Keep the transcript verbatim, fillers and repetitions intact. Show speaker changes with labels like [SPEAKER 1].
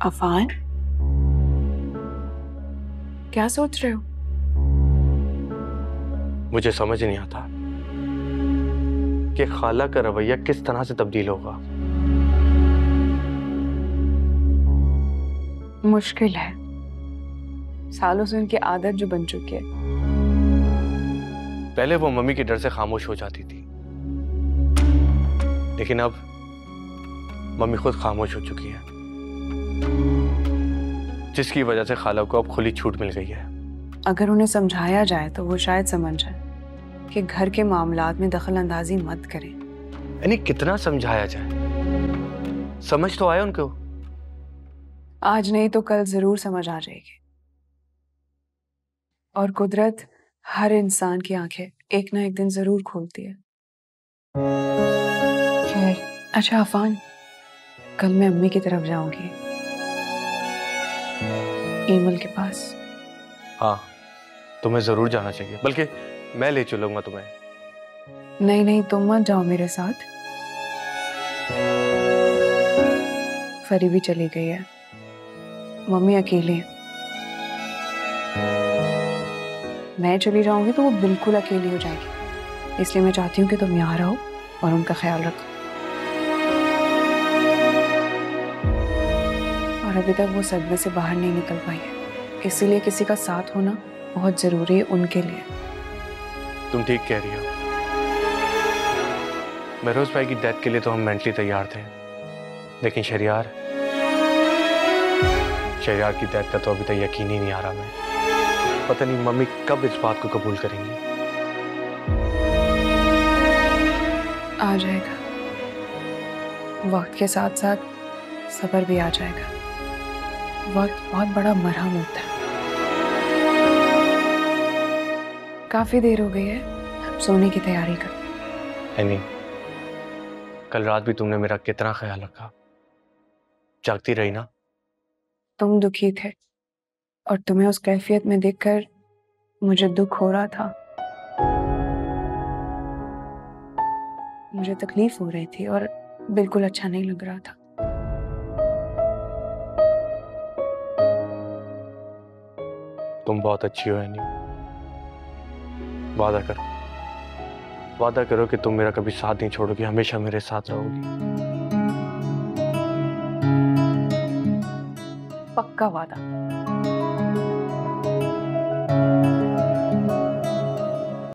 [SPEAKER 1] अफान, क्या सोच रहे हो?
[SPEAKER 2] मुझे समझ नहीं आता कि खाला का रवैया किस तरह से तब्दील होगा।
[SPEAKER 1] मुश्किल है, सालों से उनकी आदत जो बन चुकी है।
[SPEAKER 2] पहले वो मम्मी के डर से खामोश हो जाती थी, लेकिन अब मम्मी खुद खामोश हो चुकी है, जिसकी वजह से खाला को अब खुली छूट मिल गई है।
[SPEAKER 1] अगर उन्हें समझाया जाए तो वो शायद समझ जाए कि घर के मामलात में दखल अंदाजी मत करें।
[SPEAKER 2] यानी कितना समझाया जाए, समझ तो आया उनको।
[SPEAKER 1] आज नहीं तो कल जरूर समझ आ जाएगी। और कुदरत हर इंसान की आंखें एक ना एक दिन जरूर खोलती है। खैर, अच्छा अफान, कल मैं अम्मी की तरफ जाऊंगी, ईमल के पास।
[SPEAKER 2] हाँ, तुम्हें जरूर जाना चाहिए, बल्कि मैं ले चलूंगा तुम्हें।
[SPEAKER 1] नहीं नहीं, तुम मत जाओ मेरे साथ। फरी भी चली गई है, मम्मी अकेली है। मैं चली जाऊंगी तो वो बिल्कुल अकेली हो जाएगी, इसलिए मैं चाहती हूँ कि तुम यहाँ रहो और उनका ख्याल रखो। और अभी तक वो सदमे से बाहर नहीं निकल पाई है, इसीलिए किसी का साथ होना बहुत जरूरी है उनके लिए।
[SPEAKER 2] तुम ठीक कह रही हो। महरोज भाई की डेथ के लिए तो हम मेंटली तैयार थे, लेकिन शरियार शरियार की डेथ का तो अभी तक यकीन ही नहीं आ रहा। मैं पता नहीं मम्मी कब इस बात को कबूल करेंगी।
[SPEAKER 1] आ जाएगा, वक्त के साथ साथ सब्र भी आ जाएगा। वक्त बहुत बड़ा मरहम होता है। काफी देर हो गई है, अब सोने की तैयारी कर।
[SPEAKER 2] एनी, कल रात भी तुमने मेरा कितना ख्याल रखा, जागती रही ना।
[SPEAKER 1] तुम दुखी थे और तुम्हें उस कैफियत में देखकर मुझे दुख हो रहा था। मुझे तकलीफ हो रही थी और बिल्कुल अच्छा नहीं लग रहा था।
[SPEAKER 2] तुम बहुत अच्छी हो एनी। वादा करो, वादा करो कि तुम मेरा कभी साथ नहीं छोड़ोगी, हमेशा मेरे साथ रहोगी।
[SPEAKER 1] पक्का वादा।